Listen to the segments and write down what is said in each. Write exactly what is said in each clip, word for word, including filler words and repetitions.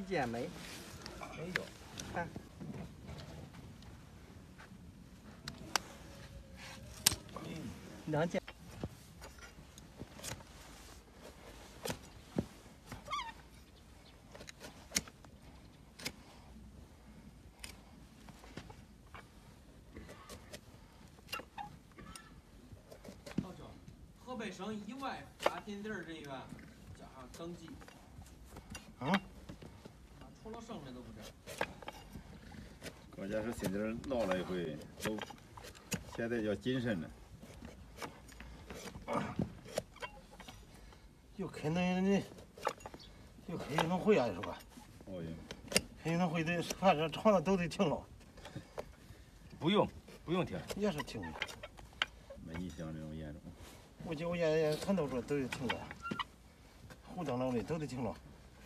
件没？ 没有。 看。两件。 河北省以外发田地人员加上登记。 啊？ 除了省的都不这。 关键是现在闹了一回，都现在叫谨慎了。 又开那那，又开运动会啊，是吧？ 哦哟。 开运动会得，反正厂子都得停了。 不用，不用停。 也是停的。 没你想这种严重。 我记我爷爷很多说都得停了，胡当劳的都得停了。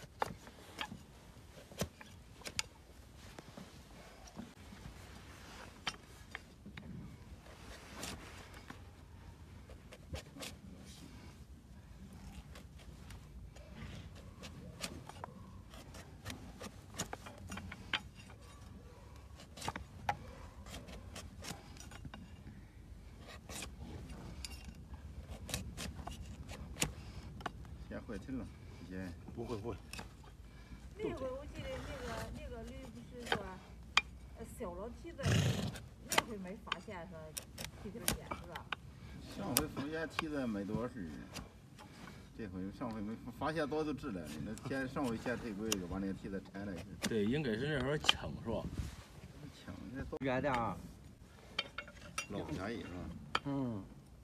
会停了，也不会不会。 那回我记得那个那个驴不是说，呃，削了蹄子，那回没发现说蹄子尖是吧？ 上回发现蹄子没多少事，这回上回没发现早就治了。那前上回先退鬼就把那个蹄子拆了。 对，应该是那时候呛是吧？ 呛那都远点啊， 老不下意是吧？ 嗯。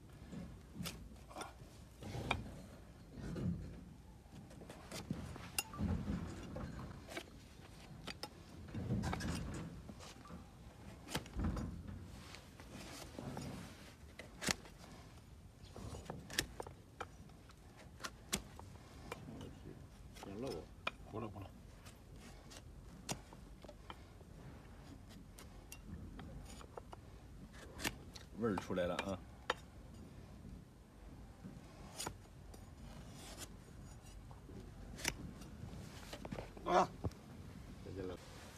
糊了糊了。味儿出来了啊！ 啊！ 再见了。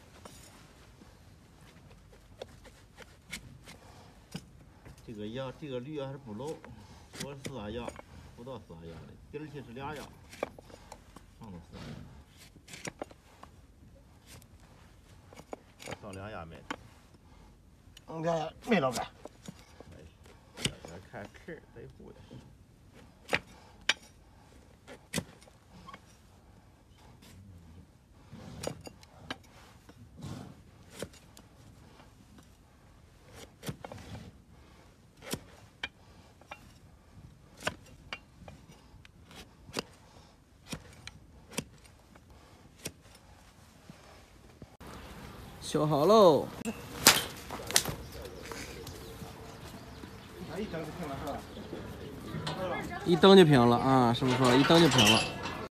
这个牙，这个驴还是不老，说四大牙，不到四大牙的，底儿起是俩牙，上头四大牙。上两牙没？ 嗯，两牙没老板。 哎，这看壳得糊的。 修好喽。一蹬就平了啊！师傅说了一蹬就平了。